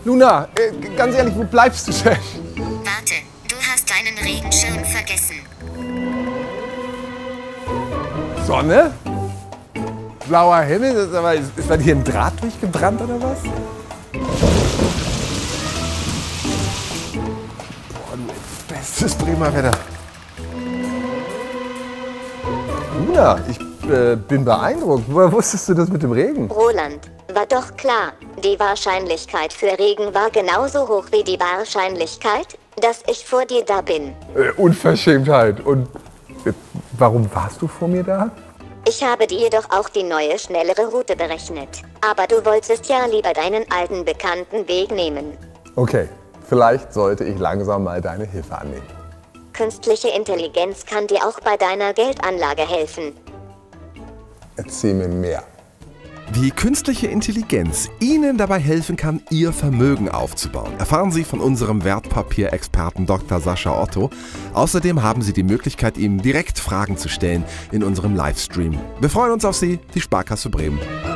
Luna, ganz ehrlich, wo bleibst du denn? Warte, du hast deinen Regenschirm vergessen. Sonne? Blauer Himmel? Ist bei dir ein Draht durchgebrannt oder was? Boah, du bestes Bremer Wetter. Luna, ich bin beeindruckt. Woher wusstest du das mit dem Regen? Roland, war doch klar. Die Wahrscheinlichkeit für Regen war genauso hoch wie die Wahrscheinlichkeit, dass ich vor dir da bin. Unverschämtheit. Und warum warst du vor mir da? Ich habe dir doch auch die neue, schnellere Route berechnet. Aber du wolltest ja lieber deinen alten, bekannten Weg nehmen. Okay, vielleicht sollte ich langsam mal deine Hilfe annehmen. Künstliche Intelligenz kann dir auch bei deiner Geldanlage helfen. Erzähl mir mehr. Wie künstliche Intelligenz Ihnen dabei helfen kann, Ihr Vermögen aufzubauen, erfahren Sie von unserem Wertpapierexperten Dr. Sascha Otto. Außerdem haben Sie die Möglichkeit, ihm direkt Fragen zu stellen in unserem Livestream. Wir freuen uns auf Sie, die Sparkasse Bremen.